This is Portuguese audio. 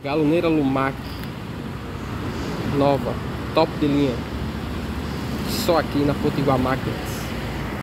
Galoneira Lumac nova, top de linha. Só aqui na Potiguar Máquinas.